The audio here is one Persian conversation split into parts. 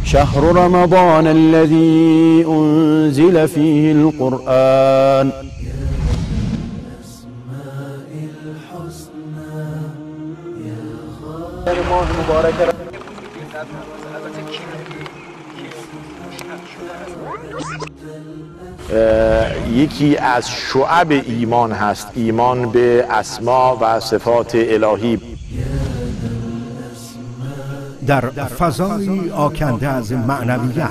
شهر رمضان الذي أنزل فيه القرآن. یکی از شعب ایمان هست، ایمان به اسما و صفات الهی. در فضایی آکنده از معنویت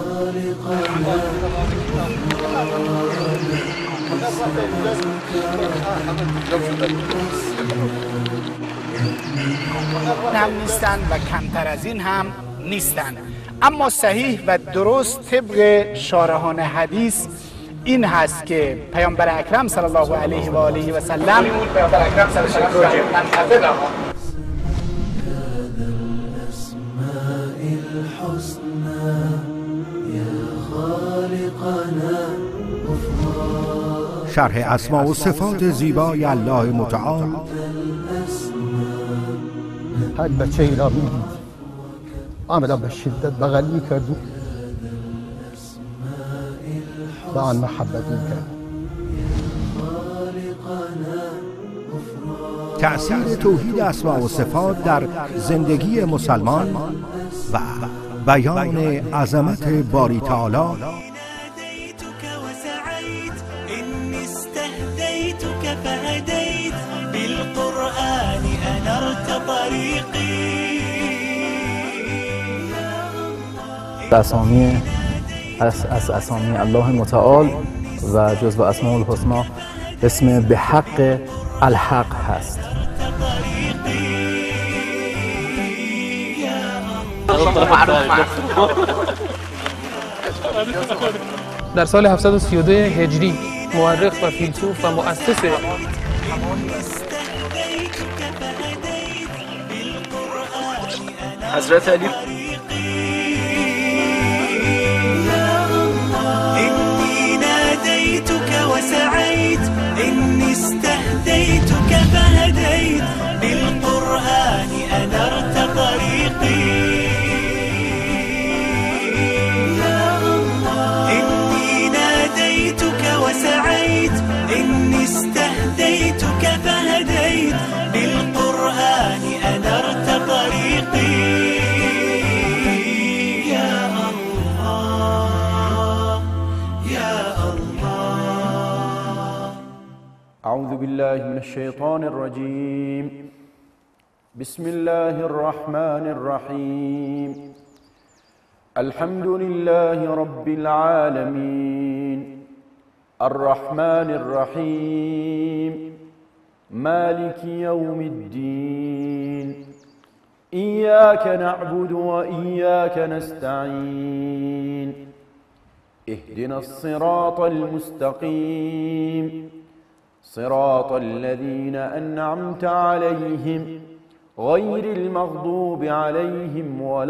هم نیستند و کمتر از این هم نیستند، اما صحیح و درست طبق شارحان حدیث این هست که پیامبر اکرم صلی الله علیه و آله و سلم شرح اسما و صفات زیبای الله متعال. هر بچه ای را میدید آمدن به شدت بغل میکرد و آن محبت میکرد. تأثیر توحید اسما و صفات در زندگی مسلمان و بیان عظمت باری تعالی. اسامی از اسامی الله متعال و جزو اسماء الحسنا اسم به حق الحق هست. در سال 732 هجری مورخ و فیلسوف و مؤسس حضرت علی إني ناديتك وسعيت إني استهديتك فهديت بالقرآن أنرت طريقي إني ناديتك وسعيت إني استهديتك فهديت بالقرآن أنرت طريقي. أعوذ بالله من الشيطان الرجيم. بسم الله الرحمن الرحيم. الحمد لله رب العالمين الرحمن الرحيم مالك يوم الدين إياك نعبد وإياك نستعين اهدنا الصراط المستقيم صراط الذين أنعمت عليهم غير المغضوب عليهم ولا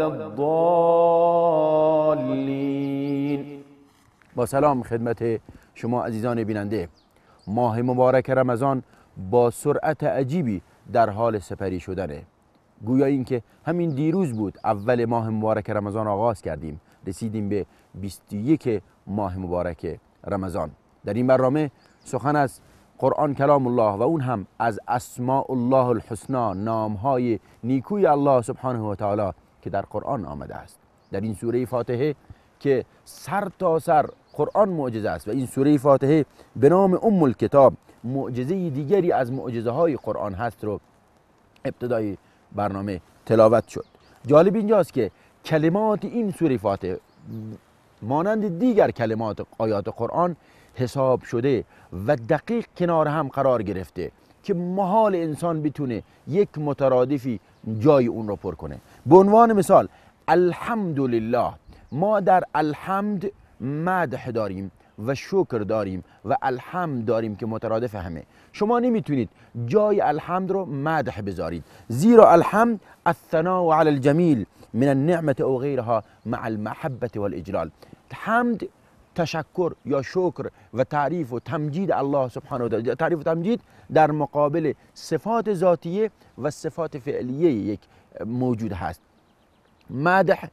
الضالين. با سلام خدمت شما عزیزان بیننده. ماه مبارک رمضان با سرعت عجیبی در حال سپری شدنه. گویا اینکه همین دیروز بود اول ماه مبارک رمضان آغاز کردیم، رسیدیم به 21 ماه مبارک رمضان. در این برنامه سخن از قرآن کلام الله و اون هم از اسماء الله الحسنا، نامهای نیکوی الله سبحانه و تعالی که در قرآن آمده است. در این سوره فاتحه که سر تا سر قرآن معجزه است و این سوره فاتحه به نام ام الکتاب معجزه دیگری از معجزه های قرآن هست رو ابتدای برنامه تلاوت شد. جالب اینجاست که کلمات این سوره فاتحه مانند دیگر کلمات آیات قرآن حساب شده و دقیق کنار هم قرار گرفته که محال انسان بتونه یک مترادفی جای اون رو پر کنه. به عنوان مثال الحمدلله، ما در الحمد مدح داریم و شکر داریم و الحمد داریم که مترادف همه. شما نمیتونید جای الحمد رو مدح بذارید، زیرا الحمد الثناء علی الجمیل من النعمة او غیرها مع المحبة والاجلال. حمد تشکر یا شکر و تعریف و تمجید الله سبحانه و تعالی، تعریف و تمجید در مقابل صفات ذاتیه و صفات فعلیه یک موجود هست. مدح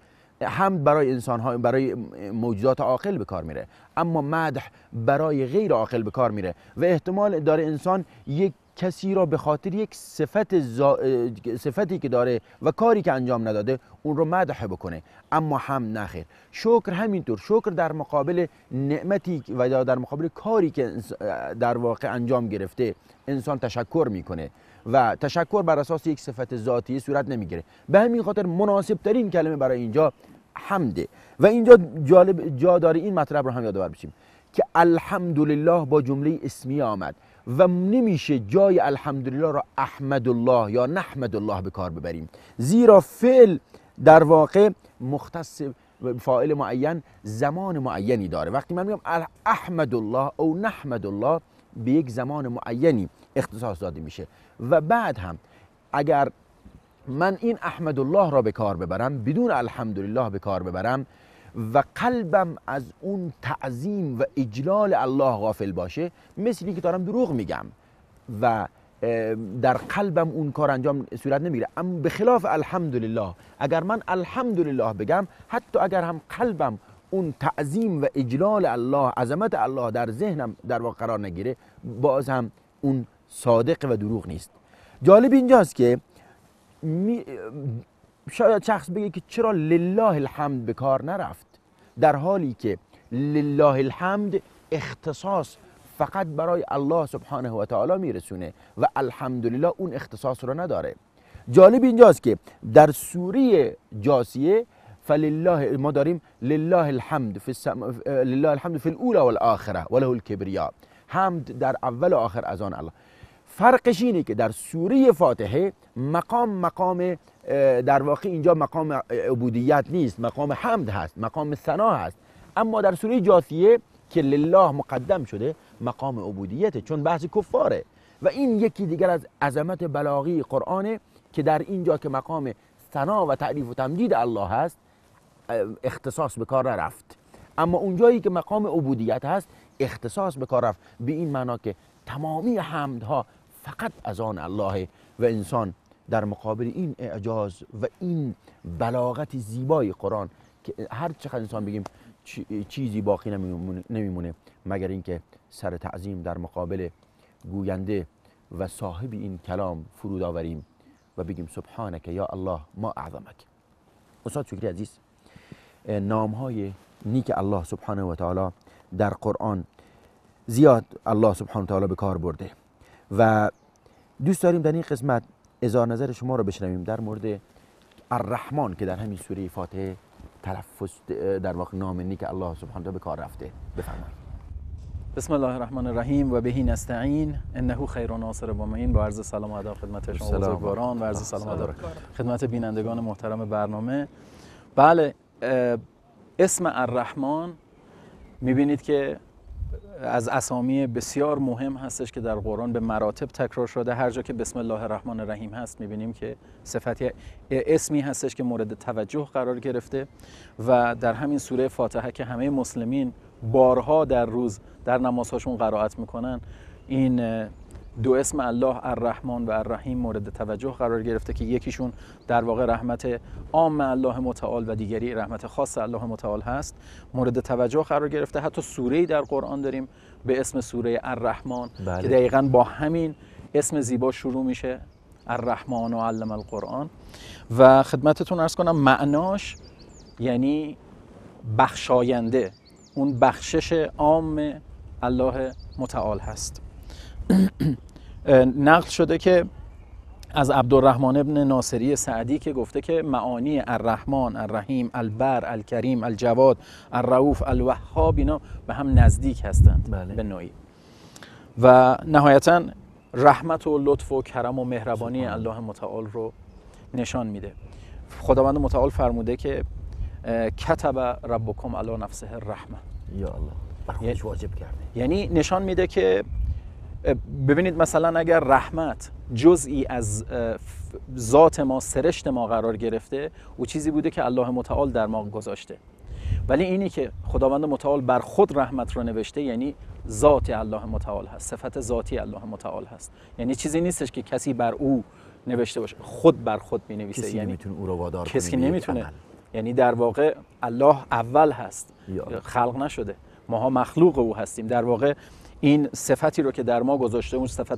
حمد برای انسان ها، برای موجودات عاقل به کار میره، اما مدح برای غیر عاقل به کار میره و احتمال داره انسان یک کسی را به خاطر یک صفتی که داره و کاری که انجام نداده اون رو مدح بکنه، اما حمد نخیر. شکر همینطور، شکر در مقابل نعمتی و در مقابل کاری که در واقع انجام گرفته انسان تشکر میکنه و تشکر بر اساس یک صفت ذاتی صورت نمیگیره. به همین خاطر مناسب ترین کلمه برای اینجا حمده و اینجا جا داره این مطلب رو هم یادآور بشیم که الحمدلله با جمله اسمیه آمد و نمیشه جای الحمدلله را احمد الله یا نحمد الله به کار ببریم، زیرا فعل در واقع مختص فاعل معین زمان معینی داره. وقتی من میگم احمد الله او نحمد الله به یک زمان معینی اختصاص داده میشه و بعد هم اگر من این احمد الله را به کار ببرم بدون الحمدلله به کار ببرم و قلبم از اون تعظیم و اجلال الله غافل باشه، مثل اینکه دارم دروغ میگم و در قلبم اون کار انجام صورت نمیگیره. اما به خلاف الحمدلله، اگر من الحمدلله بگم حتی اگر هم قلبم اون تعظیم و اجلال الله، عظمت الله در ذهنم در واقع قرار نگیره، باز هم اون صادق و دروغ نیست. جالب اینجاست که شاید شخص بگه که چرا لله الحمد به کار نرفت، در حالی که لله الحمد اختصاص فقط برای الله سبحانه و تعالی میرسونه و الحمدلله اون اختصاص رو نداره. جالب اینجاست که در سوره جاثیه فلله ما داریم لله الحمد لله الحمد فی الاولی والآخره وله الکبریا، حمد در اول و آخر از آن الله. فرقش اینه که در سوره فاتحه مقام در واقع اینجا مقام عبودیت نیست، مقام حمد هست، مقام ثنا هست، اما در سوره جاثیه که لله مقدم شده مقام عبودیته، چون بحث کفاره و این یکی دیگر از عظمت بلاغی قرآنه که در اینجا که مقام ثنا و تعریف و تمجید الله هست اختصاص به کار رفت، اما اونجایی که مقام عبودیت هست اختصاص به کار رفت، به این معنا که تمامی حمدها فقط از آن الله و انسان در مقابل این اعجاز و این بلاغت زیبای قرآن که هر چقدر انسان بگیم چیزی باقی نمیمونه مگر اینکه سر تعظیم در مقابل گوینده و صاحب این کلام فرود آوریم و بگیم سبحانك یا الله ما اعظمک. استاد شکری عزیز، نامهای نیک الله سبحانه و تعالی در قرآن زیاد الله سبحانه و تعالی به کار برده و دوست داریم در این قسمت اظهار نظر شما رو بشنویم در مورد الرحمن که در همین سوره فاتحه تلفظ در واقع نام نیک الله سبحانه و تعالی به کار رفته. بفرمایید. بسم الله الرحمن الرحیم و بهی نستعین انه خیر ناصر و معین. با عرض سلام و ادب خدمت شما بزرگواران و عرض سلام و ادب خدمت بینندگان محترم برنامه. بله، اسم الرحمن میبینید که از اسامی بسیار مهم هستش که در قرآن به مراتب تکرار شده. هر جا که بسم الله الرحمن الرحیم هست میبینیم که صفتی اسمی هستش که مورد توجه قرار گرفته و در همین سوره فاتحه که همه مسلمین بارها در روز در نمازهاشون قرائت میکنن این دو اسم الله الرحمن و الرحیم مورد توجه قرار گرفته که یکیشون در واقع رحمت عام الله متعال و دیگری رحمت خاص الله متعال هست، مورد توجه قرار گرفته. حتی سوره‌ای در قرآن داریم به اسم سوره الرحمن که دقیقاً با همین اسم زیبا شروع میشه، الرحمن و علم القرآن. و خدمتتون عرض کنم معناش یعنی بخشاینده، اون بخشش عام الله متعال هست. نقل شده که از عبدالرحمن ابن ناصری سعدی که گفته که معانی الرحمن، الرحیم، البر، الکریم، الجواد، الرؤوف، الوهاب اینا به هم نزدیک هستند به نوعی و نهایتا رحمت و لطف و کرم و مهربانی الله متعال رو نشان میده. خداوند متعال فرموده که کتب ربکم علی نفسه الرحمه، یا الله برخودش واجب کرده. یعنی نشان میده که ببینید مثلا اگر رحمت جزئی از ذات ما، سرشت ما قرار گرفته، او چیزی بوده که الله متعال در ما گذاشته، ولی اینی که خداوند متعال بر خود رحمت رو نوشته یعنی ذات الله متعال هست، صفت ذاتی الله متعال هست، یعنی چیزی نیستش که کسی بر او نوشته باشه، خود بر خود می‌نویسه. کسی یعنی نمیتونه او رو وادار کنه، کسی نمیتونه. یعنی در واقع الله اول هست، خلق نشده، ماها مخلوق او هستیم. در واقع این صفتی رو که در ما گذاشته، اون صفت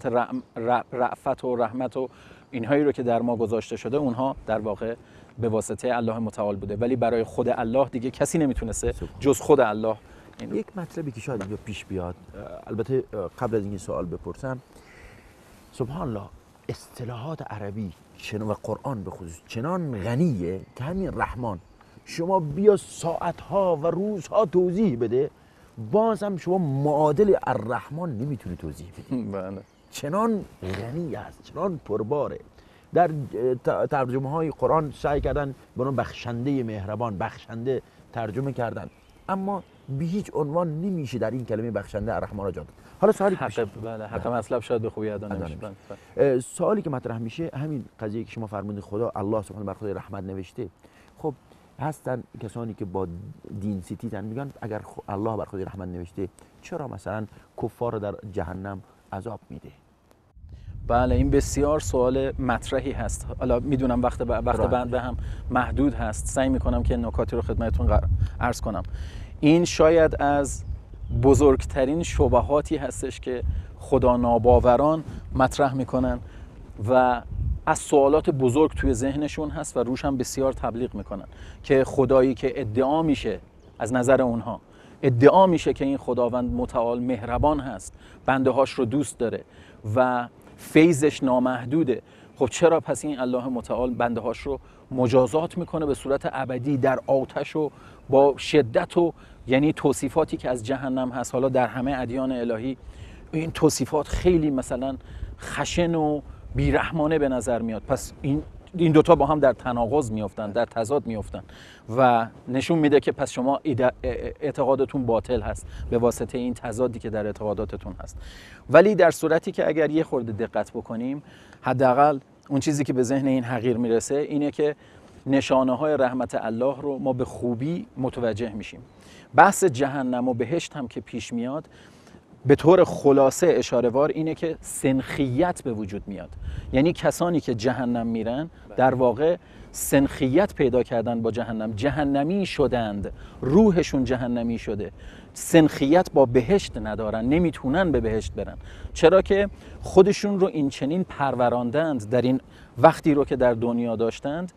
رأفت و رحمت و اینهایی رو که در ما گذاشته شده، اونها در واقع به واسطه الله متعال بوده، ولی برای خود الله دیگه کسی نمیتونسته جز خود الله. یک مطلبی که شاید اینجا پیش بیاد، البته قبل از اینکه سوال بپرسم، سبحان الله اصطلاحات عربی و قرآن به خصوص چنان غنیه که همین رحمان شما بیا ساعتها و روزها توضیح بده، باز هم شما معادل الرحمن نمیتونی توضیح بدی. بله. چنان غنی است، چنان پرباره. در ترجمه های قرآن سعی کردن به اون بخشنده مهربان، بخشنده ترجمه کردن، اما به هیچ عنوان نمیشه در این کلمه بخشنده الرحمن را جا داد. حالا سوالی حق مطلب شاید به خوبی ادا نمیشه. سوالی که مطرح میشه همین قضیه که شما فرمودید خدا الله سبحانه بر خود رحمت نوشته. خب هستن کسانی که با دین ستیزن میگن اگر الله بر خود رحمت نوشته چرا مثلا کفار رو در جهنم عذاب میده؟ بله این بسیار سوال مطرحی هست. حالا میدونم وقت بنده هم محدود هست، سعی میکنم که نکاتی رو خدمتتون عرض کنم. این شاید از بزرگترین شبهاتی هستش که خدا ناباوران مطرح میکنن و از سوالات بزرگ توی ذهنشون هست و روش هم بسیار تبلیغ میکنن که خدایی که ادعا میشه، از نظر اونها ادعا میشه که این خداوند متعال مهربان هست، بنده هاش رو دوست داره و فیضش نامحدوده، خب چرا پس این الله متعال بنده هاش رو مجازات میکنه به صورت ابدی در آتش و با شدت و یعنی توصیفاتی که از جهنم هست. حالا در همه ادیان الهی این توصیفات خیلی مثلا خشن و بیرحمانه به نظر میاد. پس این دوتا با هم در تناقض میافتن، در تضاد میافتن و نشون میده که پس شما اعتقادتون باطل هست به واسطه این تضادی که در اعتقاداتتون هست. ولی در صورتی که اگر یه خورده دقت بکنیم، حداقل اون چیزی که به ذهن این حقیر میرسه اینه که نشانه های رحمت الله رو ما به خوبی متوجه میشیم. بحث جهنم و بهشت هم که پیش میاد، به طور خلاصه اشاره‌وار اینه که سنخیت به وجود میاد. یعنی کسانی که جهنم میرن در واقع سنخیت پیدا کردن با جهنم، جهنمی شدند، روحشون جهنمی شده، سنخیت با بهشت ندارن، نمیتونن به بهشت برن. چرا که خودشون رو این چنین پروراندند در این وقتی رو که در دنیا داشتند،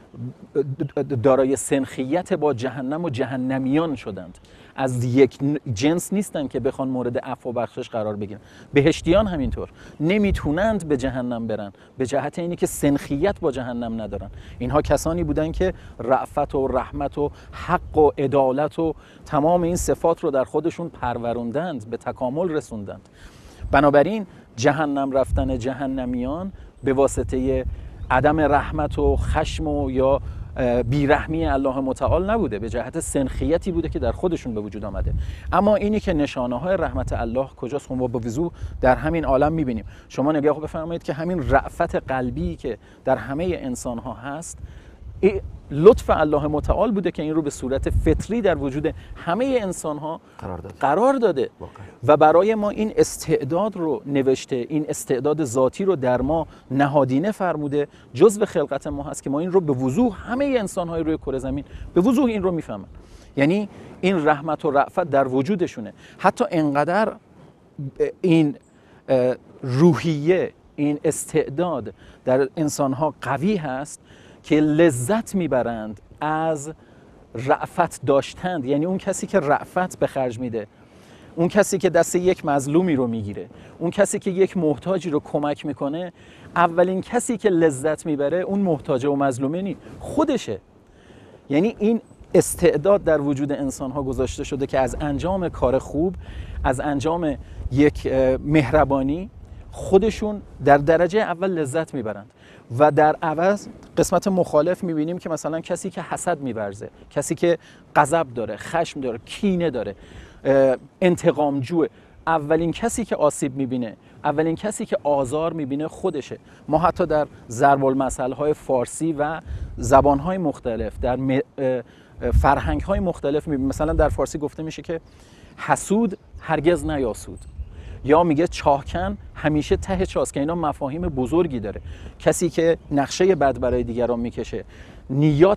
دارای سنخیت با جهنم و جهنمیان شدند. از یک جنس نیستن که بخوان مورد عفو و بخشش قرار بگیرن. بهشتیان همینطور نمیتونند به جهنم برن به جهت اینی که سنخیت با جهنم ندارن. اینها کسانی بودن که رأفت و رحمت و حق و عدالت و تمام این صفات رو در خودشون پروروندند، به تکامل رسوندند. بنابراین جهنم رفتن جهنمیان به واسطه عدم رحمت و خشم و یا بیرحمی الله متعال نبوده، به جهت سنخیتی بوده که در خودشون به وجود آمده. اما اینی که نشانه های رحمت الله کجاست، خب ما با وضوح در همین عالم میبینیم. شما نگاه بفرمایید که همین رأفت قلبی که در همه انسان ها هست، لطف الله متعال بوده که این رو به صورت فطری در وجود همه انسان ها قرار داده و برای ما این استعداد رو نوشته، این استعداد ذاتی رو در ما نهادینه فرموده، جزء خلقت ما هست که ما این رو به وضوح همه انسان های روی کره زمین به وضوح این رو میفهمن. یعنی این رحمت و رأفت در وجودشونه. حتی انقدر این روحیه، این استعداد در انسان ها قوی هست که لذت میبرند از رأفت داشتند. یعنی اون کسی که رأفت به خرج میده، اون کسی که دست یک مظلومی رو میگیره، اون کسی که یک محتاجی رو کمک میکنه، اولین کسی که لذت میبره اون محتاج و مظلومه خودشه. یعنی این استعداد در وجود انسان ها گذاشته شده که از انجام کار خوب، از انجام یک مهربانی خودشون در درجه اول لذت میبرند و در عوض قسمت مخالف میبینیم که مثلا کسی که حسد میورزه، کسی که غضب داره، خشم داره، کینه داره، انتقام جوه، اولین کسی که آسیب میبینه، اولین کسی که آزار میبینه خودشه. ما حتی در ضرب المثل های فارسی و زبان های مختلف، در فرهنگ های مختلف میبینیم. مثلا در فارسی گفته میشه که حسود هرگز نیاسود، یا میگه چاهکن همیشه ته چاست، که اینا مفاهیم بزرگی داره. کسی که نقشه بد برای دیگران میکشه، نیات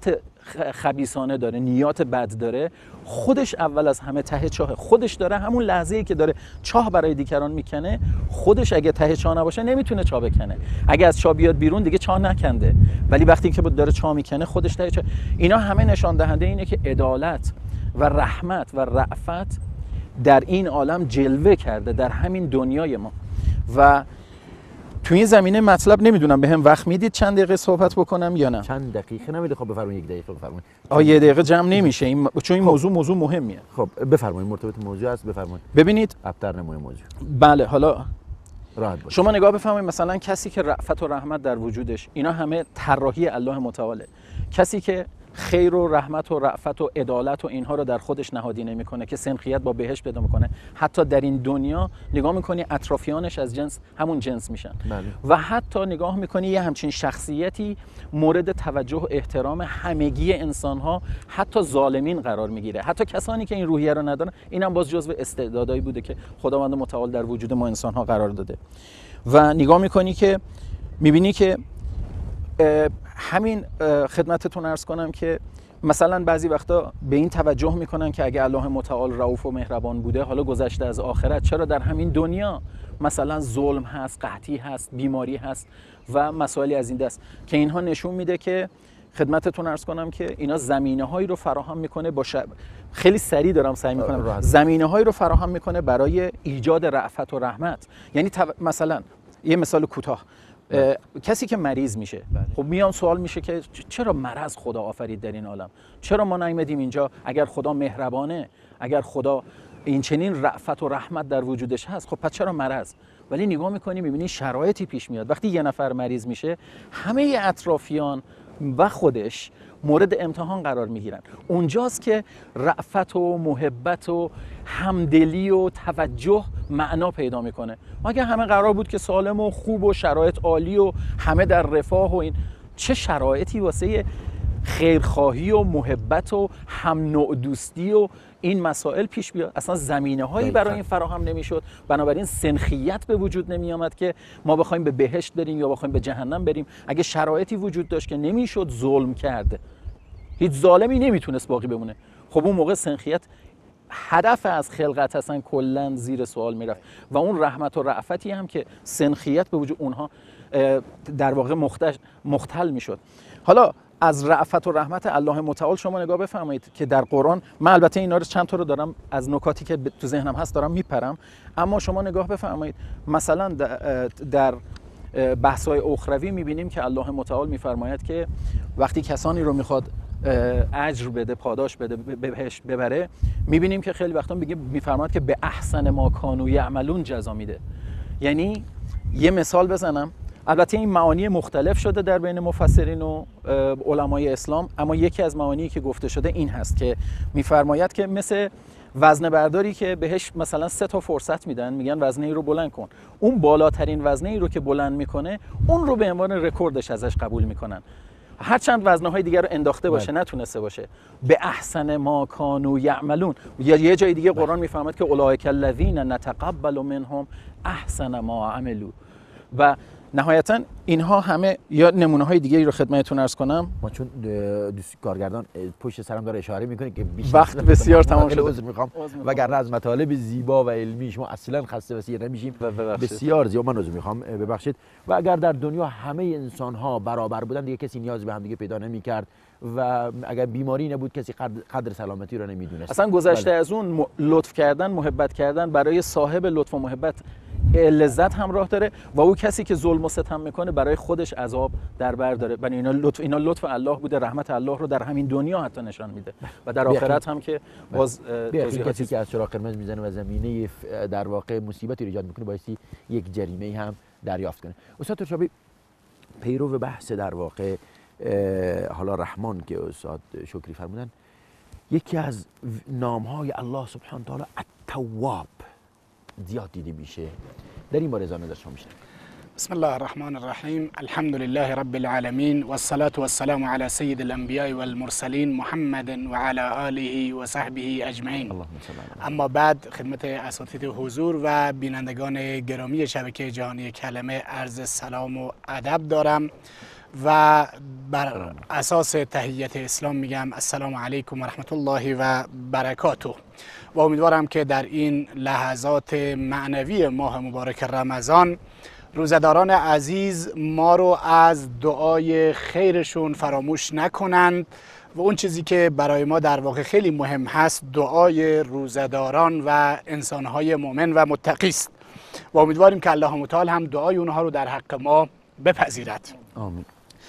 خبیثانه داره، نیات بد داره، خودش اول از همه ته چاه، خودش داره همون لحظه‌ای که داره چاه برای دیگران میکنه، خودش اگه ته چاه نباشه نمیتونه چاه بکنه. اگه از چاه بیاد بیرون دیگه چاه نکنده، ولی وقتی که داره چاه میکنه خودش ته چاه. اینا همه نشان دهنده اینه که عدالت و رحمت و رأفت در این عالم جلوه کرده، در همین دنیای ما. و تو این زمینه مطلب نمیدونم به هم وقت میدید چند دقیقه صحبت بکنم یا نه؟ چند دقیقه نمیده. خب بفرمایید، 1 دقیقه بفرمایید. یه دقیقه جمع نمیشه این، چون این موضوع مهمیه. خب بفرمایید، مرتبط موضوع است، بفرمایید. ببینید ابتر نمای موضوع. بله، حالا راحت باشید. شما نگاه بفرمایید، مثلا کسی که رأفت و رحمت در وجودش، اینا همه طراحی الله متعاله. کسی که خیر و رحمت و رأفت و عدالت و اینها رو در خودش نهادینه میکنه که سنخیت با بهشت پیدا میکنه، حتی در این دنیا نگاه میکنی اطرافیانش از جنس همون جنس میشن. بله. و حتی نگاه میکنی یه همچین شخصیتی مورد توجه و احترام همگی انسانها، حتی ظالمین قرار میگیره، حتی کسانی که این روحیه رو ندارن. اینم باز جزو استعدادایی بوده که خداوند متعال در وجود ما انسانها قرار داده. و نگاه میکنی که میبینی که همین خدمتتون عرض کنم که مثلا بعضی وقتا به این توجه میکنن که اگه الله متعال رؤوف و مهربان بوده، حالا گذشته از آخرت، چرا در همین دنیا مثلا ظلم هست، قحطی هست، بیماری هست و مسائلی از این دست، که اینها نشون میده که خدمتتون عرض کنم که اینا زمینه‌هایی رو فراهم میکنه خیلی سریع دارم سعی میکنم، زمینه‌هایی رو فراهم میکنه برای ایجاد رأفت و رحمت. یعنی مثلا یه مثال کوتاه، کسی که مریض میشه، خب میان سوال میشه که چرا مرض خدا آفرید در این عالم؟ چرا ما نیامدیم اینجا؟ اگر خدا مهربانه، اگر خدا این چنین رأفت و رحمت در وجودش هست، خب پس چرا مرض؟ ولی نگاه میکنی میبینی شرایطی پیش میاد. وقتی یه نفر مریض میشه، همه اطرافیان و خودش مورد امتحان قرار میگیرن. اونجاست که رأفت و محبت و همدلی و توجه معنا پیدا میکنه. اگه همه قرار بود که سالم و خوب و شرایط عالی و همه در رفاه و این، چه شرایطی واسه خیرخواهی و محبت و هم نوع دوستی و این مسائل پیش بیاد؟ اصلا زمینه هایی برای این فراهم نمیشد. بنابراین سنخیت به وجود نمی آمد که ما بخوایم به بهشت بریم یا بخوایم به جهنم بریم. اگه شرایطی وجود داشت که نمیشد ظلم کرده، هیچ ظالمی نمیتونست باقی بمونه، خب اون موقع سنخیت هدف از خلقت اصلا کلا زیر سوال میرفت. و اون رحمت و رأفتی هم که سنخیت به وجود اونها در واقع مختل میشد. حالا از رأفت و رحمت الله متعال شما نگاه بفرمایید که در قرآن، من البته اینا رو چند تا رو دارم از نکاتی که تو ذهنم هست دارم میپرم، اما شما نگاه بفرمایید مثلا در بحث‌های اخروی میبینیم که الله متعال میفرماید که وقتی کسانی رو میخواد اجر بده، پاداش بده، بهش ببره، میبینیم که خیلی وقتا میفرماید که به احسن ما کانوا یعملون جزا میده. یعنی یه مثال بزنم، البته این معانی مختلف شده در بین مفسرین و علمای اسلام، اما یکی از معانی که گفته شده این هست که میفرماید که مثل وزنه برداری که بهش مثلا 3 تا فرصت میدن، میگن وزنه ای رو بلند کن، اون بالاترین وزنه ای رو که بلند میکنه اون رو به عنوان رکوردش ازش قبول میکنن، هرچند وزنه‌های دیگر رو انداخته باشه نتونسته باشه. به احسن ما کانوا یعملون. یا یه جای دیگه قرآن میفهمد که اولئک الذین نتقبل منهم احسن ما عملوا. و نهایتا اینها همه یا نمونه های دیگه رو خدمتتون عرض کنم. ما چون دوست کارگردان پشت سرم داره اشاره میکنه که وقت بسیار تمام شده، عذر میخوام، وگرنه از مطالب زیبا و علمی شما اصلا خسته بسیر نمیشیم. بسیار زیبا، من عذر میخوام، ببخشید. و اگر در دنیا همه انسان ها برابر بودن دیگه کسی نیاز به هم دیگه پیدا نمیکرد و اگر بیماری نبود کسی قدر سلامتی رو نمیدونست. اصلا گذشته از اون لطف کردن، محبت کردن برای صاحب لطف و محبت لذت همراه داره و او کسی که ظلم و ستم میکنه برای خودش عذاب در بر داره. و اینا لطف الله بوده، رحمت الله رو در همین دنیا حتی نشان میده و در آخرت هم که باز کسی که از چراغ قرمز میزنه و زمینه در واقع مصیبتی رو ایجاد میکنه بایستی یک جریمه هم دریافت کنه. استاد ترشابی، پیرو بحث در واقع حالا رحمان که استاد شکری فرمودن، یکی از نامهای الله سبحانه و تعالی التواب زیاد دیده میشه، در این باره ازانه در شما میشه. بسم الله الرحمن الرحیم، الحمد لله رب العالمین و الصلاة والسلام علی سید الانبیاء والمرسلین محمد و علی آله و صحبه اجمعین. اما بعد خدمت اساتید حضور و بینندگان گرامی شبکه جهانی کلمه عرض سلام و ادب دارم و بر اساس تحیت اسلام میگم السلام علیکم و رحمت الله و برکاته و امیدوارم که در این لحظات معنوی ماه مبارک رمضان روزداران عزیز ما رو از دعای خیرشون فراموش نکنند و اون چیزی که برای ما در واقع خیلی مهم هست دعای روزداران و انسانهای مؤمن و متقی است و امیدواریم که الله متعال هم دعای اونها رو در حق ما بپذیرد. آمین.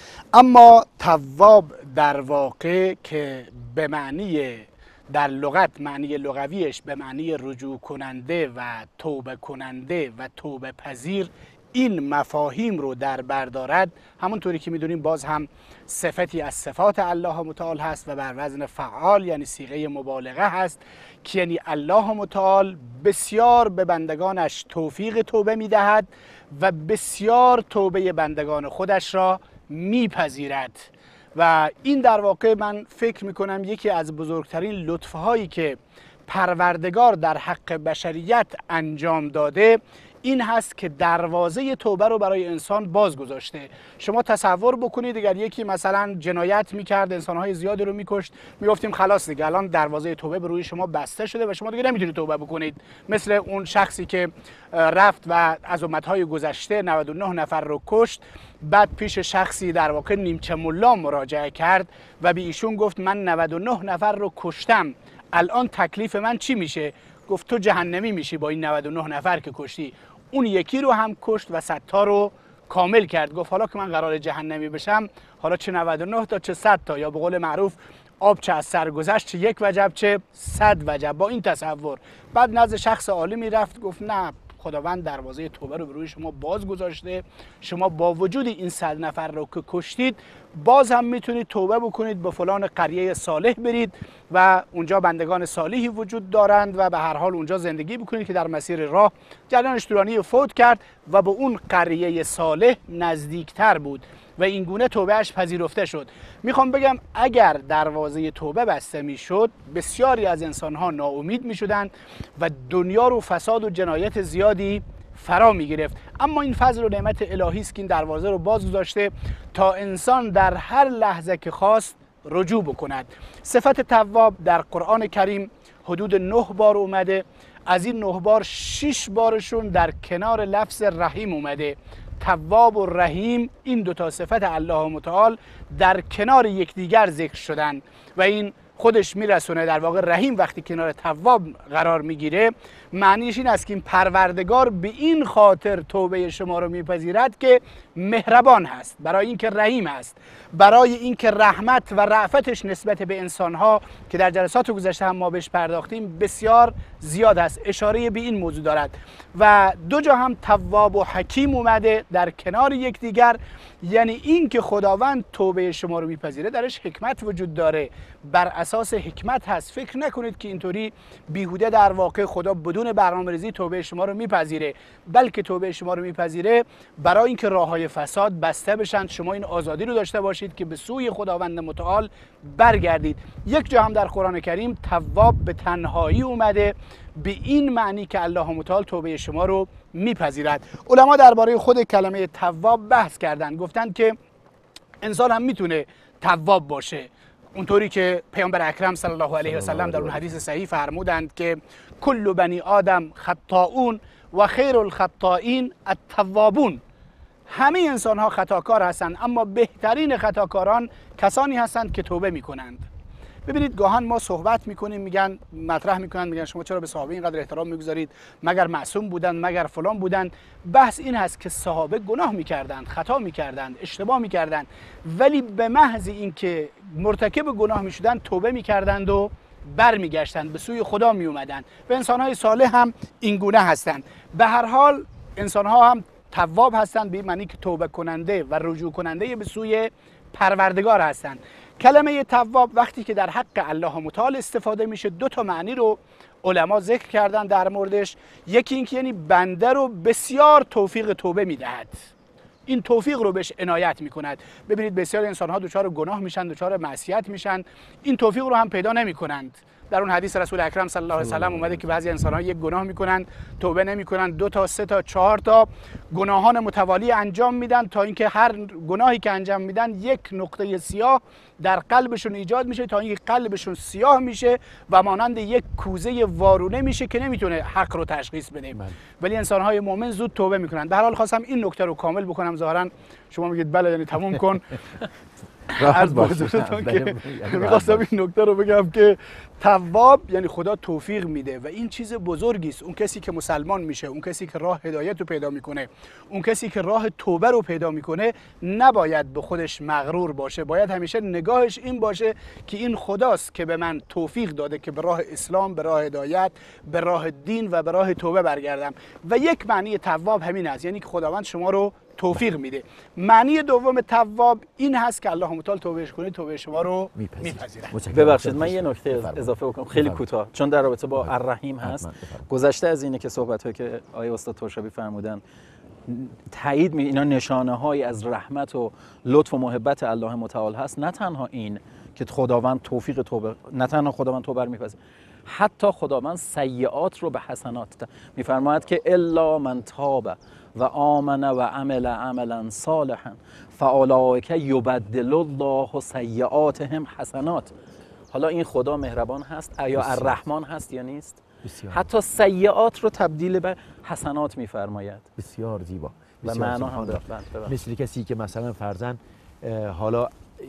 اما تواب در واقع که به معنی در لغت معنی لغویش به معنی رجوع کننده و توبه کننده و توبه پذیر این مفاهیم رو در بر دارد، همونطوری که میدونیم باز هم صفتی از صفات الله متعال هست و بر وزن فعال یعنی صیغه مبالغه هست که یعنی الله متعال بسیار به بندگانش توفیق توبه میدهد و بسیار توبه بندگان خودش را میپذیرد و این در واقع من فکر میکنم یکی از بزرگترین لطفهایی که پروردگار در حق بشریت انجام داده این هست که دروازه توبه رو برای انسان باز گذاشته. شما تصور بکنید اگر یکی مثلا جنایت میکرد، انسانهای زیادی رو میکشت، میگفتیم خلاص دیگه الان دروازه توبه به روی شما بسته شده و شما دیگه نمیتونید توبه بکنید، مثل اون شخصی که رفت و از امتهای گذشته 99 نفر رو کشت، بعد پیش شخصی در واقع نیمچه ملا مراجعه کرد و به ایشون گفت من 99 نفر رو کشتم، الان تکلیف من چی میشه؟ گفت تو جهنمی میشی با این 99 نفر که کشتی. اون یکی رو هم کشت و 100 تا رو کامل کرد. گفت حالا که من قرار جهنمی بشم، حالا چه 99 تا چه 100 تا، یا به قول معروف آب چه از سر گذشت چه 1 وجب چه 100 وجب. با این تصور بعد نزد شخص عالمی رفت، گفت نه خداوند دروازه توبه رو به روی شما باز گذاشته، شما با وجود این 100 نفر رو که کشتید باز هم میتونید توبه بکنید، به فلان قریه صالح برید و اونجا بندگان صالحی وجود دارند و به هر حال اونجا زندگی بکنید که در مسیر راه جریان اشترانی فوت کرد و به اون قریه صالح نزدیکتر بود و این گونه توبهش پذیرفته شد. میخوام بگم اگر دروازه توبه بسته میشد بسیاری از انسانها ناامید میشدند و دنیا رو فساد و جنایت زیادی فرا میگرفت، اما این فضل و نعمت الهی است که این دروازه رو باز گذاشته تا انسان در هر لحظه که خواست رجوع بکند. صفت تواب در قرآن کریم حدود 9 بار اومده، از این 9 بار 6 بارشون در کنار لفظ رحیم اومده. تواب و رحیم این دوتا صفت الله متعال در کنار یکدیگر ذکر شدن و این خودش میرسونه در واقع رحیم وقتی کنار تواب قرار میگیره معنیش این است که این پروردگار به این خاطر توبه شما رو میپذیرد که مهربان هست، برای اینکه رحیم هست، برای اینکه رحمت و رأفتش نسبت به انسانها که در جلسات گذشته هم ما بهش پرداختیم بسیار زیاد است، اشاره به این موضوع دارد. و دو جا هم تواب و حکیم اومده در کنار یکدیگر، یعنی این که خداوند توبه شما رو میپذیره درش حکمت وجود داره، بر اساس حکمت هست. فکر نکنید که اینطوری بیهوده در واقع خدا بدون برنامه‌ریزی توبه شما رو میپذیره، بلکه توبه شما رو میپذیره برای اینکه راههای فساد بسته بشن، شما این آزادی رو داشته باشید که به سوی خداوند متعال برگردید. یک جا هم در قرآن کریم تواب به تنهایی اومده به این معنی که الله متعال توبه شما رو میپذیرد. علما درباره خود کلمه تواب بحث کردن، گفتن که انسان هم میتونه تواب باشه، اونطوری که پیامبر اکرم صلی الله علیه و سلم در اون حدیث صحیح فرمودند که کل بنی آدم خطاؤون و خیر الخطائین التوابون. همه انسان ها خطاکار هستند اما بهترین خطاکاران کسانی هستند که توبه میکنند. ببینید گاهن ما صحبت میکنیم، میگن مطرح میکنن، میگن شما چرا به صحابه اینقدر احترام میگذارید، مگر معصوم بودند، مگر فلان بودند. بحث این هست که صحابه گناه میکردند، خطا میکردند، اشتباه میکردند، ولی به محض اینکه مرتکب گناه میشدند توبه میکردند و برمیگشتند، به سوی خدا میومدند. و انسانهای صالح هم این گونه هستند. به هر حال انسانها هم تواب هستند به معنی که توبه کننده و رجوع کننده به سوی پروردگار هستند. کلمه تواب وقتی که در حق الله متعال استفاده میشه دو تا معنی رو علما ذکر کردن در موردش. یکی این که یعنی بنده رو بسیار توفیق توبه میدهد، این توفیق رو بهش عنایت میکند. ببینید بسیار انسان ها دچار گناه میشن، دچار معصیت میشن، این توفیق رو هم پیدا نمیکنند در اون حدیث رسول اکرم صلی الله علیه و سلم اومده که بعضی انسان‌ها یک گناه میکنن، توبه نمیکنن، 2 تا 3 تا 4 تا گناهان متوالی انجام میدن تا اینکه هر گناهی که انجام میدن یک نقطه سیاه در قلبشون ایجاد میشه تا اینکه قلبشون سیاه میشه و مانند یک کوزه وارونه میشه که نمیتونه حق رو تشخیص بده. ولی انسان‌های مؤمن زود توبه میکنن. در حال خواستم این نکته رو کامل بکنم. ظاهرا شما میگید بله یعنی تموم کن. از بازرگتون که میخواستم این نکته رو بگم که تواب یعنی خدا توفیق میده و این چیز بزرگی است. اون کسی که مسلمان میشه، اون کسی که راه هدایت رو پیدا میکنه، اون کسی که راه توبه رو پیدا میکنه نباید به خودش مغرور باشه، باید همیشه نگاهش این باشه که این خداست که به من توفیق داده که به راه اسلام، به راه هدایت، به راه دین و به راه توبه برگردم. و یک معنی تواب همین است، یعنی که خداوند شما رو توفیق میده. معنی دوم تواب این هست که الله متعال توبهش کنه، توبه شما رو میپذیره. ببخشید من یه نکته اضافه بکنم خیلی کوتاه، چون در رابطه با الرحیم هست. گذشته از اینه که صحبت‌هایی که آقای استاد ترشبی فرمودن تایید اینا نشانه‌هایی از رحمت و لطف و محبت الله متعال هست. نه تنها این که خداوند توفیق توبه، نه تنها خداوند توبه رو میپذیره، حتی خداوند سیئات رو به حسنات میفرماید که الا من تاب و آمن و عمل عملا صالحا فاولئک یبدل الله سیئاتهم حسنات. حالا این خدا مهربان هست، آیا الرحمن هست یا نیست؟ بسیار. حتی سیئات رو تبدیل به حسنات میفرماید. بسیار زیبا و معنا هم داره. مثل کسی که مثلا فرضاً حالا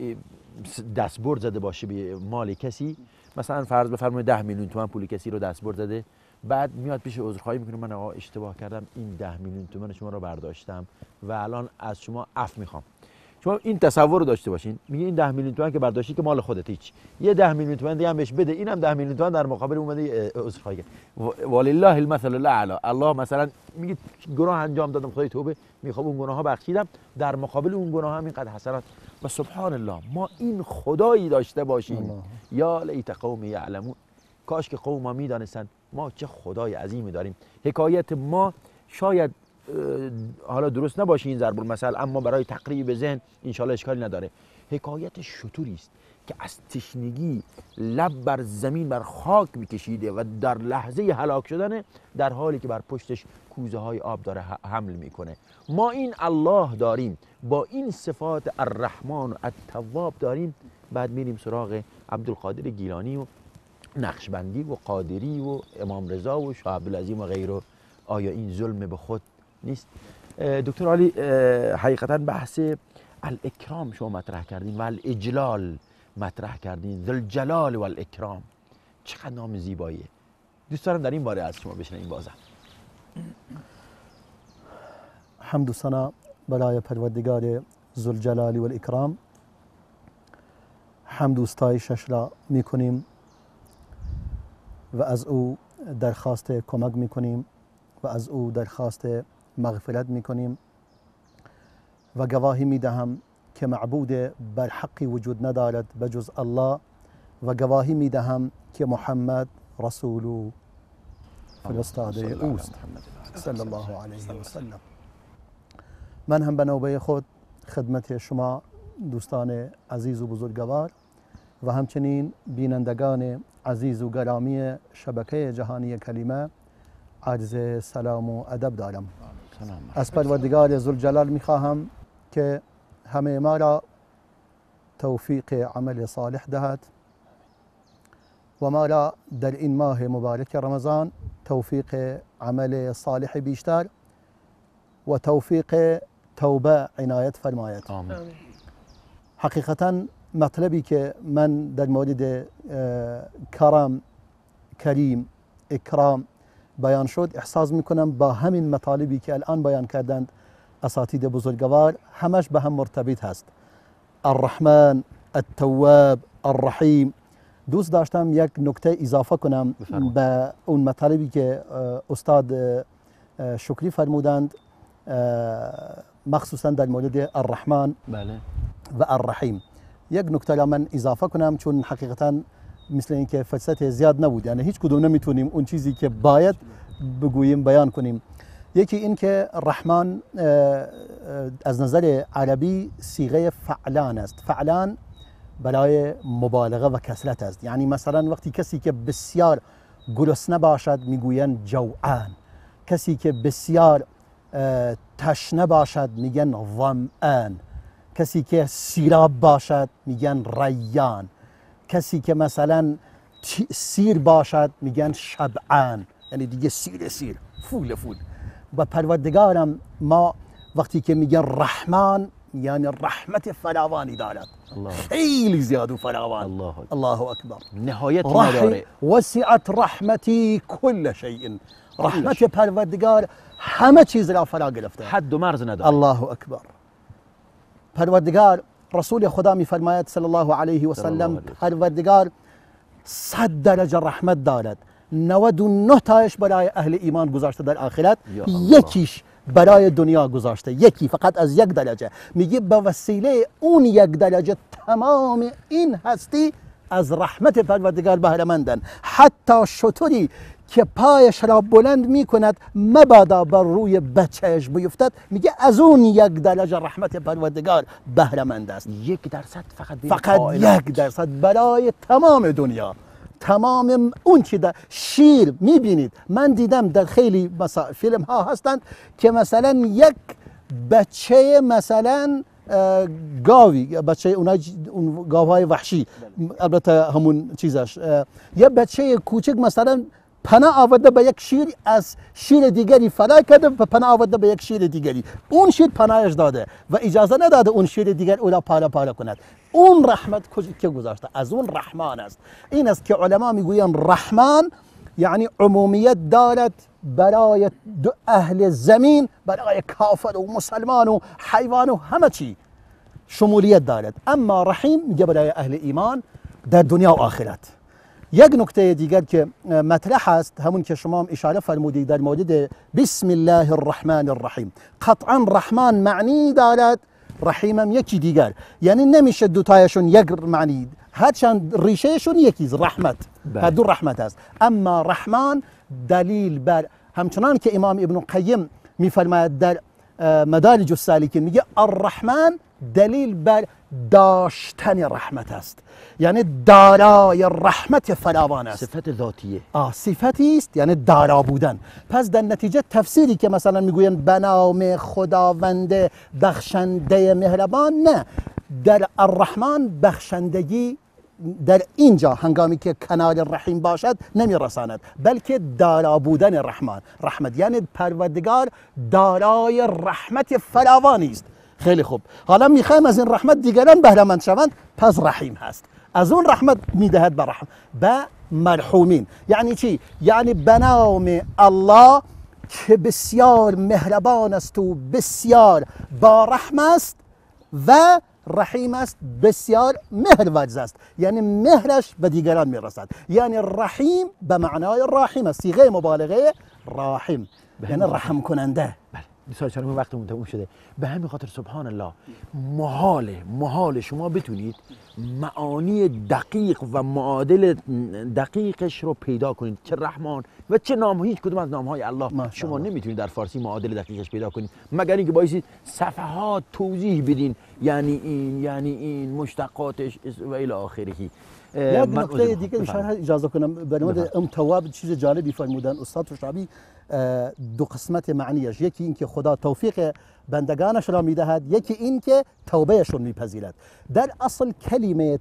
دستبرد زده باشه به مال کسی، مثلا فرض بفرمایید 10 میلیون تومان پول کسی رو دستبرد زده، بعد میاد پیش عذرخواهی میکنه من آقا اشتباه کردم، این 10 میلیون تومان شما رو برداشتم و الان از شما عفو میخوام. شما این تصور رو داشته باشین، میگه این 10 میلیون تومان که برداشتی که مال خودت، هیچ یه 10 میلیون تومان دیگه هم بهش بده، اینم 10 میلیون تومان در مقابل اومده عذرخواهی کرد. ولله المثل الاعلی. الله مثلا میگه گناه انجام دادم خدای توبه میخوام اون گناهها بخشیدم، در مقابل اون گناه هم اینقدر حسنات. و سبحان الله ما این خدایی داشته باشیم. یا لیت قوم یعلمون، کاش که قوم ما میدانستند ما چه خدای عظیمی داریم. حکایت ما شاید حالا درست نباشه این ضرب المثل، اما برای تقریب ذهن ان شاء الله اشکالی نداره. حکایت شتوری است که از تشنگی لب بر زمین بر خاک میکشیده و در لحظه هلاک شدن در حالی که بر پشتش کوزه های آب داره حمل میکنه. ما این الله داریم، با این صفات الرحمن و التواب داریم، بعد میریم سراغ عبدالقادر گیلانی و نقشبندی و قادری و امام رضا و شاه عبدالعظیم و غیره. آیا این ظلم به خود نیست؟ دکتر علی حقیقتا بحث الاکرام شما مطرح کردین و الاجلال مطرح کردین، ذوالجلال و الاکرام، چقدر نام زیباییه. دوست دارم در این باره از شما بشنویم بازم. حمد و ثنا برای پروردگار ذوالجلال و الاکرام. حمد و ستایشش را میکنیم و از او درخواست کمک میکنیم و از او درخواست مغفرت میکنیم و گواهی میدهم که معبود بر حقی وجود ندارد بجز الله و گواهی میدهم که محمد رسول فرستاده اوست صلی الله علیه و سلم. من هم به نوبه خود خدمت شما دوستان عزیز و بزرگوار و همچنین بینندگان عزیز و گرامی شبکه جهانی کلمه عرض سلام و ادب دارم. از پروردگار ذوالجلال میخواهم که همه ما را توفیق عمل صالح دهد و ما را در این ماه مبارک رمضان توفیق عمل صالح بیشتر و توفیق توبه عنایت فرماید. حقیقتا مطلبی که من در مورد کرم، کریم، اکرام بیان شد احساس میکنم با همین مطالبی که الان بیان کردند اساتید بزرگوار همش به هم مرتبط هست. الرحمن، التواب، الرحیم. دوست داشتم یک نکته اضافه کنم به اون مطالبی که استاد شکری فرمودند، مخصوصا در مورد الرحمن و الرحیم. یک نکته را من اضافه کنم چون حقیقتا مثل اینکه فرصت زیاد نبود، یعنی هیچ کدوم نمیتونیم اون چیزی که باید بگوییم بیان کنیم. یکی این که رحمان از نظر عربی صیغه فعلان است. فعلان برای مبالغه و کثرت است. یعنی مثلا وقتی کسی که بسیار گرسنه باشد میگویند جوعان، کسی که بسیار تشنه باشد میگن ظمآن، کسی که سیراب باشد میگن ریان، کسی که مثلا سیر باشد میگن شبعان، یعنی دیگه سیر فول. و پروردگارم ما وقتی که میگن رحمان یعنی رحمت فراوانی دارد، خیلی زیاد و فراوان. الله اکبر. نهایت نداره. وسعت رحمتی کل شیء، رحمت پروردگار همه چیز را فرا گرفته، حد و مرز نداره. الله اکبر. پروردگار رسول خدا میفرماید صلی الله علیه و سلم پروردگار 100 درجه رحمت دارد، 99 تایش برای اهل ایمان گذاشته در آخرت، یکیش برای دنیا گذاشته، یکی فقط از 1 درجه. میگه به وسیله اون 1 درجه تمام این هستی از رحمت پروردگار بهره مندن. حتی شتری که پایش را بلند میکند مبادا بر روی بچهش بیفتد، میگه از اون 1 درجه رحمت پروردگار بهره مند است. 1% فقط 1% برای تمام دنیا. تمام اون که در شیر میبینید، من دیدم در خیلی فیلم ها هستند که مثلا یک بچه مثلا گاوی، بچه اون گاوهای وحشی، البته همون چیزش، یه بچه کوچک مثلا پناه آورده به یک شیر، از شیر دیگری فرار کرده و پناه آورده به یک شیر دیگری، اون شیر پناهش داده و اجازه نداده اون شیر دیگر او را پاره کند. اون رحمت که گذاشته از اون رحمان است. این است که علما میگویند رحمان یعنی عمومیت دارد برای اهل زمین، برای کافر و مسلمان و حیوان و همه چی شمولیت دارد. اما رحیم میگه برای اهل ایمان در دنیا و آخرت. یک نکته دیگر که مطرح است، همون که شما هم اشاره فرمودید در مورد بسم الله الرحمن الرحیم. قطعا رحمان معنی دارد، رحیم هم یکی دیگر، یعنی نمیشه دوتایشون یک معنی، هرچند ریشهشون یکیز، رحمت، هر دو رحمت است. اما رحمان دلیل بر، همچنان که امام ابن قیم میفرماید در مدارج السالکین، میگه الرحمن دلیل بر داشتن رحمت است، یعنی دارای رحمت فراوان است. صفت ذاتیه. صفتی است یعنی دارا بودن. پس در نتیجه تفسیری که مثلا میگوین به نام خداوند بخشنده مهربان، نه، در الرحمن بخشندگی در اینجا هنگامی که کنار رحیم باشد نمیرساند، بلکه دارا بودن رحمت یعنی پروردگار دارای رحمت فراوانی است. خیلی خوب، حالا میخوایم از این رحمت دیگران بهره مند شوند، پس رحیم هست، از اون رحمت میدهد به مرحومین. یعنی چی؟ یعنی به نام الله که بسیار مهربان است و بسیار با رحم است و رحیم است، بسیار مهرورز است، یعنی مهرش به دیگران میرسد. یعنی رحیم به معنای راحم است، صیغه مبالغه راحم، یعنی رحم کننده. دوستان چون وقتمون تموم شده، به همین خاطر سبحان الله محال شما بتونید معانی دقیق و معادل دقیقش رو پیدا کنید، چه رحمان و چه نام، هیچ کدوم از نامهای الله شما نمیتونید در فارسی معادل دقیقش پیدا کنید، مگر اینکه بایستید صفحات توضیح بدین، یعنی این مشتقاتش و الی آخره. یک نکته دیگه اجازه کنم، به نوع تواب چیز جالبی فرمودن استاد شعبی، 2 قسمت معنیش، یکی این که خدا توفیق بندگانش را میدهد، یکی این که توبهشون میپذیرد. در اصل کلمه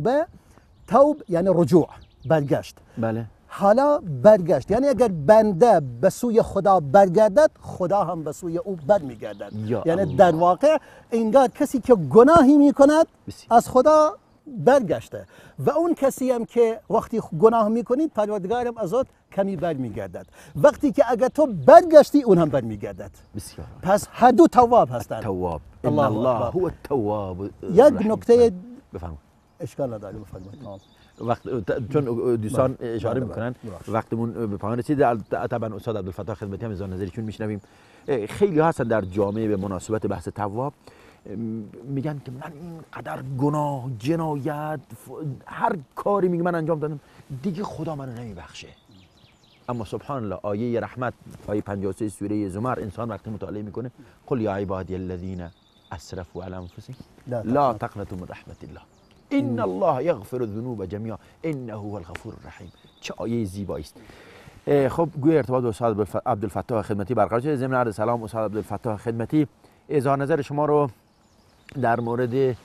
توب یعنی رجوع، برگشت. بله. حالا برگشت یعنی اگر بنده به سوی خدا برگردد، خدا هم به سوی او برمیگردد. یعنی در واقع انگار کسی که گناهی میکند از خدا برگشته و اون کسی هم که وقتی گناه میکنید پروردگارم از آن کمی برمیگردد، وقتی که اگر تو برگشتی اون هم برمیگردد. بسیار. پس هر دو تواب هستند. تواب. الله هو التواب. یک نکته بفرمایید. اشکال نداره، بفرمایید. وقت چون دوستان اشاره میکنن وقتمون به پایان رسید، طبعا استاد عبدالفتاح خدمتی هم اظهار نظرشون میشنویم. خیلی هستن در جامعه به مناسبت بحث تواب میگن که من اینقدر گناه، جنایت، هر کاری میگه من انجام دادم دیگه خدا منو نمیبخشه. اما سبحان الله آیه رحمت، آیه 53 سوره زمر، انسان وقتی مطالعه میکنه قل یا عبادی الذین اسرفوا علی انفسهم لا تقنطوا من رحمت الله، ان الله یغفر الذنوب جمیعا انه هو الغفور الرحیم. چه آیه زیبایی است. خب گویا ارتباط با استاد عبدالفتاح خدمتی برقرار شده. ضمن عرض سلام استاد عبدالفتاح خدمتی، اظهار نظر شما رو در مورد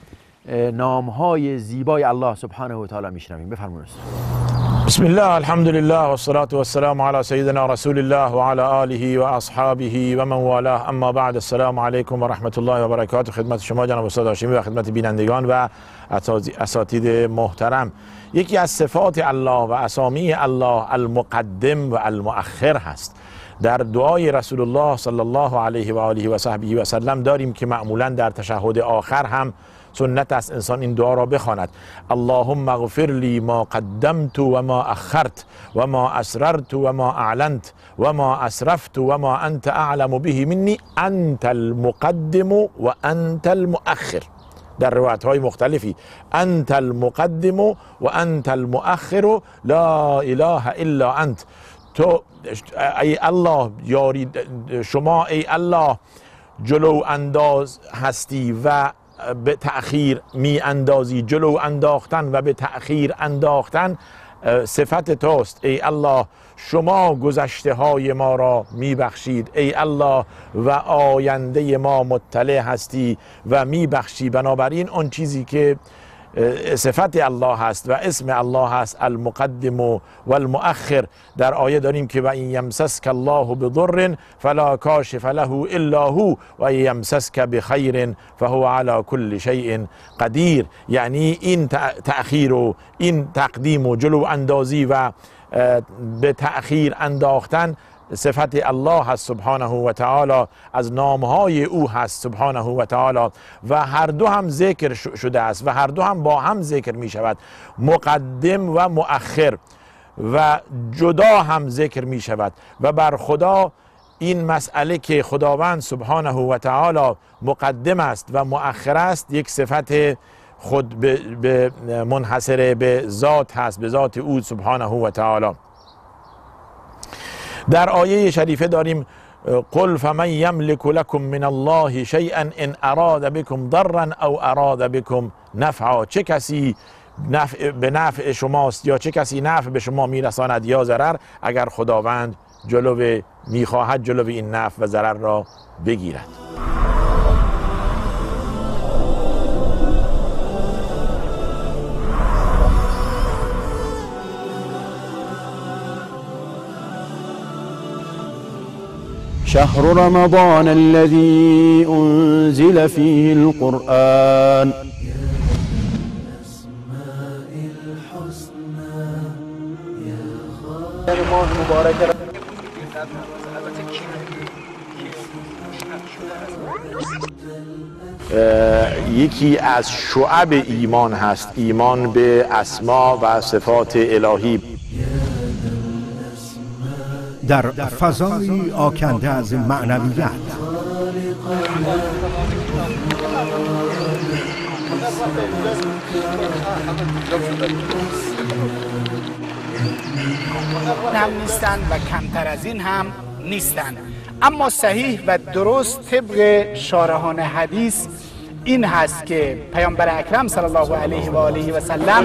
نام‌های زیبای الله سبحانه و تعالی میشنویم. بفرمایید. بسم الله الحمد لله والصلاة والسلام على سيدنا رسول الله وعلى آله وأصحابه و من والاه. اما بعد، السلام علیکم و رحمت الله و برکاته. خدمت شما جناب استاد هاشمی و خدمت بینندگان و اساتید محترم. یکی از صفات الله و اسامی الله المقدم و المؤخر هست. در دعای رسول الله صلی الله علیه و آله و صحبه و سلم داریم که معمولا در تشهد آخر هم سنت است انسان این دعا را بخواند: اللهم اغفر لی ما قدمت و ما اخرت و ما اسررت و ما اعلنت و ما اسرفت و ما انت اعلم به منی انت المقدم و انت المؤخر. در روایت های مختلفی انت المقدم و انت المؤخر لا اله الا انت. تو ای الله یاری، شما ای الله جلو انداز هستی و به تأخیر می اندازی. جلو انداختن و به تأخیر انداختن صفت توست. ای الله شما گذشته های ما را می بخشید. ای الله و آینده ما مطلع هستی و می بخشی. بنابراین اون چیزی که صفت الله هست و اسم الله هست المقدم و المؤخر. در آیه داریم که و این یمسسک الله بضر فلا کاشف له الا هو و این یمسسک بخیر فهو علی کل شیء قدیر. یعنی این تأخیر و این تقدیم و جلو اندازی و به تأخیر انداختن صفت الله هست سبحانه و تعالی، از نامهای او هست سبحانه و تعالی و هر دو هم ذکر شده است و هر دو هم با هم ذکر می شود. مقدم و مؤخر و جدا هم ذکر می شود و بر خدا این مسئله که خداوند سبحانه و تعالی مقدم است و مؤخر است یک صفت خود به منحصر به ذات هست، به ذات او سبحانه و تعالی. در آیه شریفه داریم قل فمن یملک لکم من الله شیئا ان اراد بكم ضرا او اراد بكم نفعا. چه کسی به نفع شماست یا چه کسی نفع به شما میرساند یا ضرر، اگر خداوند میخواهد جلو این نفع و ضرر را بگیرد. شهر رمضان الذي أنزل فيه القرآن یکی از شعب ایمان هست، ایمان به اسما و صفات الهی. در فضای آکنده از معنویت هم نیستند و کمتر از این هم نیستند. اما صحیح و درست طبق شارحان حدیث این هست که پیامبر اکرم صلی الله علیه و آله و سلم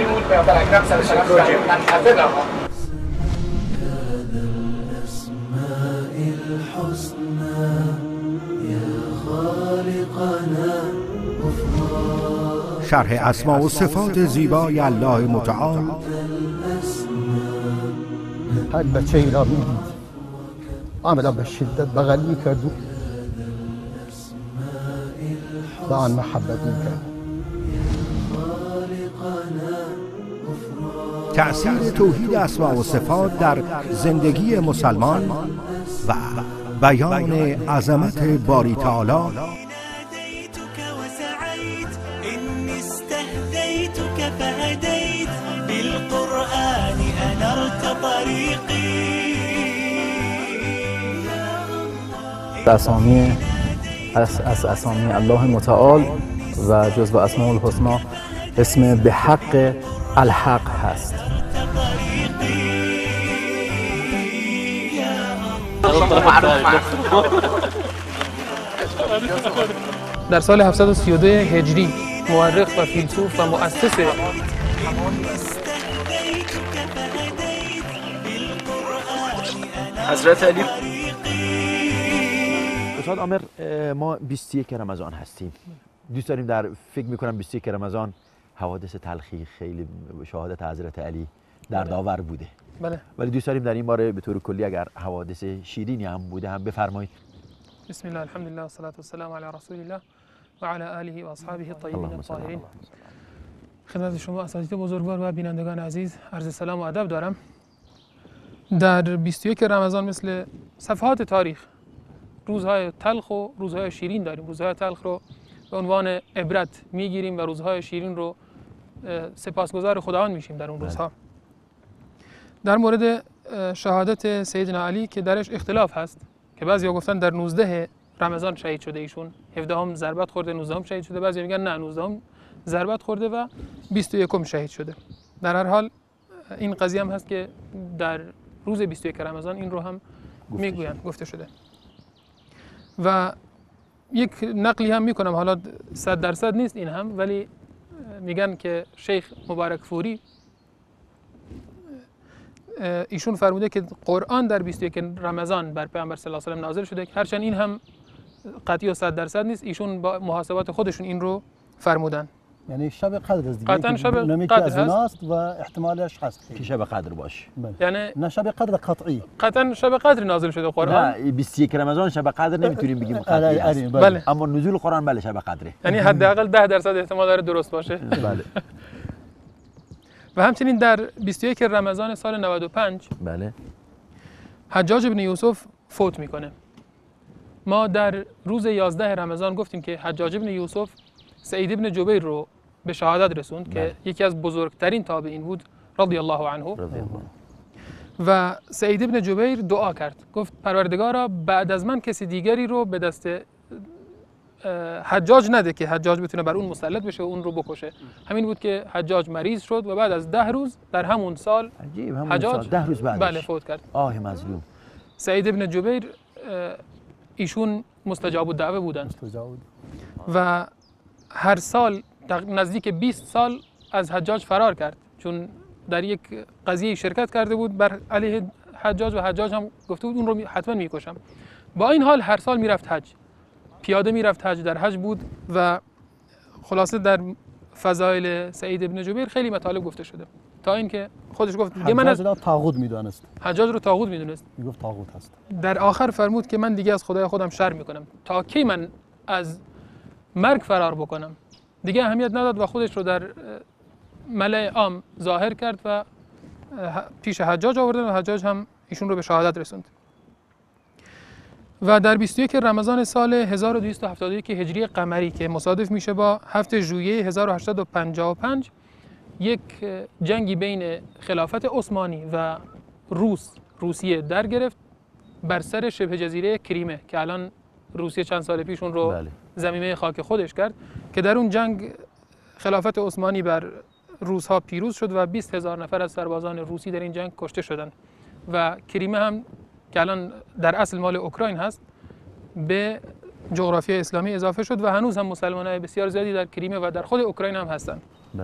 شرح اسما و صفات زیبای الله متعال. هر بچه ای را میدید عملا به شدت بغل میکرد و آن محبت میکرد. تأثیر توحید اسما و صفات در زندگی مسلمان و بیان عظمت باری تعالی. فهديت بالقرآن أنرت طريقي. از اسامی الله متعال و جزو اسماء الحسنا اسم به حق الحق هست. در سال 732 هجری مورخ و فیلسوف و مؤسس حضرت علی. استاد عامر، ما 21 رمضان هستیم. دوست داریم در فکر میکنم 21 رمضان حوادث تلخی خیلی شهادت حضرت علی در داور بوده. بله. ولی دوست داریم در این باره به طور کلی اگر حوادث شیرینی هم بوده هم بفرمایید. بسم الله الحمد لله والصلاة والسلام علی رسول الله و علی آله و اصحابه الطیبین الطاهرین. خدمت شما اساتید بزرگوار و بینندگان عزیز عرض سلام و ادب دارم. در 21 رمضان مثل صفحات تاریخ روزهای تلخ و روزهای شیرین داریم. روزهای تلخ رو به عنوان عبرت میگیریم و روزهای شیرین رو سپاسگزار خداوند میشیم در اون روزها. در مورد شهادت سیدنا علی که درش اختلاف هست که بعضیا گفتن در 19 رمضان شهید شده ایشون، 17 ضربت خورده، 19 شهید شده، بعضیا میگن نه 19 ضربت خورده و 21 شهید شده. در هر حال این قضیه هم هست که در روز 21 رمضان این رو هم میگویند گفته شده. و یک نقلی هم میکنم، حالا 100% نیست این هم، ولی میگن که شیخ مبارک فوری ایشون فرموده که قرآن در 21 رمضان بر پیامبر صلی الله علیه و آله نازل شده، هرچند این هم قطعی و 100% نیست. ایشون با محاسبات خودشون این رو فرمودن. یعنی شب قدر است دیگه. قطعا شب قدر هست و احتمالش هست که شب قدر باشه. یعنی نه شب قدر قطعی. قطعا شب قدر نازل شده قرآن. نه 21 رمضان شب قدر نمیتونیم بگیم قطعی است. بله. اما نزول قرآن بله شب قدره. یعنی حداقل 10% احتمال داره درست باشه. بله. و همچنین در 21 رمضان سال 95 بله حجاج بن یوسف فوت میکنه. ما در روز 11 رمضان گفتیم که حجاج بن یوسف سعید بن جبیر رو به شهادت رسوند که یکی از بزرگترین تابعین بود رضی الله عنه. و سعید بن جبیر دعا کرد، گفت پروردگارا بعد از من کسی دیگری رو به دست حجاج نده که حجاج بتونه بر اون مسلط بشه و اون رو بکشه. همین بود که حجاج مریض شد و بعد از 10 روز در همون سال حجاج 10 روز بعدش بله فوت کرد. آه مظلوم. سعید بن جبیر ایشون مستجاب الدعوه بودند و هر سال نزدیک 20 سال از حجاج فرار کرد، چون در یک قضیه شرکت کرده بود بر علیه حجاج و حجاج هم گفته بود اون رو حتما میکشم. با این حال هر سال میرفت حج، پیاده میرفت حج، در حج بود و خلاصه در فضایل سعید بن جبیر خیلی مطالب گفته شده تا اینکه خودش گفت دیگه من از طاغوت میدونست. حجاج رو طاغوت میدونست، میگفت طاغوت هست. در آخر فرمود که من دیگه از خدای خودم شرم میکنم، تا کی من از مرگ فرار بکنم. دیگه اهمیت نداد و خودش رو در ملأ عام ظاهر کرد و پیش حجاج آوردن و حجاج هم ایشون رو به شهادت رسوند. و در 21 رمضان سال 1271 هجری قمری که مصادف میشه با 7 ژوئیه 1855 یک جنگی بین خلافت عثمانی و روسیه در گرفت بر سر شبه جزیره کریمه که الان روسیه چند سال پیش اون رو ضمیمه خاک خودش کرد، که در اون جنگ خلافت عثمانی بر روس‌ها پیروز شد و 20,000 نفر از سربازان روسی در این جنگ کشته شدند و کریمه هم که الان در اصل مال اوکراین هست به جغرافیای اسلامی اضافه شد و هنوز هم مسلمانای بسیار زیادی در کریمه و در خود اوکراین هم هستند.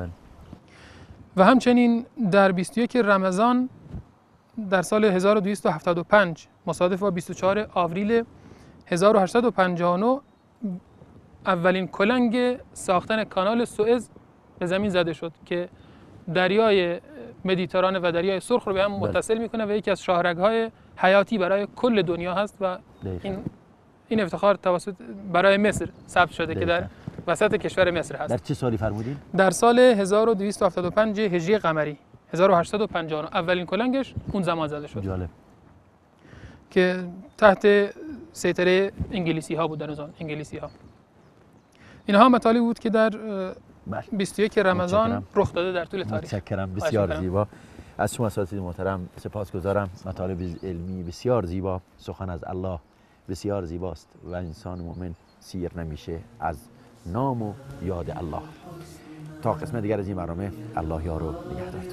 و همچنین در 21 رمضان در سال 1275 مصادف با 24 آوریل 1859 اولین کلنگ ساختن کانال سوئز به زمین زده شد که دریای مدیترانه و دریای سرخ رو به هم متصل میکنه و یکی از شاهرگ‌های حیاتی برای کل دنیا هست و این افتخار توسط برای مصر ثبت شده که در وسط کشور مصر هست. در چه سالی فرمودین؟ در سال 1275 هجری قمری 1859 اولین کلنگش اون زمان زده شد. جالب. که تحت سیطره انگلیسی ها بود، در نظام انگلیسی ها. اینها مطالبی بود که در 21 رمضان رخ داده در طول تاریخ. متشکرم، بسیار زیبا. از شما اساتید محترم سپاسگزارم. مطالب علمی بسیار زیبا، سخن از الله بسیار زیباست و انسان مؤمن سیر نمیشه از نام و یاد الله. تا قسمت دیگر از این برنامه، الله یار و نگهدار.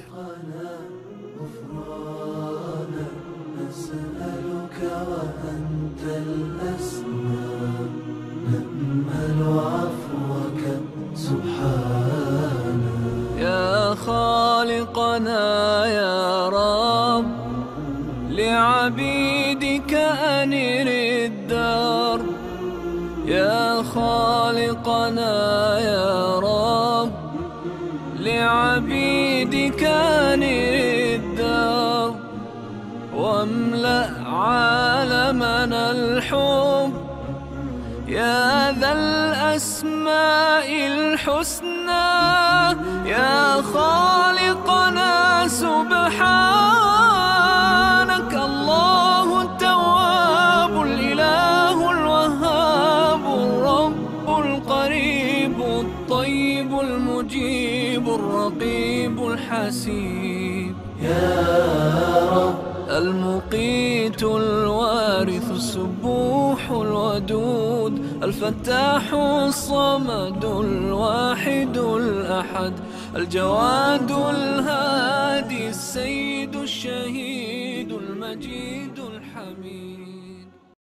وأنت الأسمى نأمل عفوك سبحانك لعبيدك أنر الدار يا خالقنا يا رب، لعبيدك أنر الدار واملأ عالمنا الحب يا ذا الأسماء الحسنى يا خالقنا سبحانك. الله التواب الإله الوهاب الرب القريب الطيب المجيب الرقيب الحسيب يا رب، المقيت الوارث السبوح الودود الفتاح الصمد الواحد الأحد الجواد الهادي السيد الشهيد المجيد الحميد.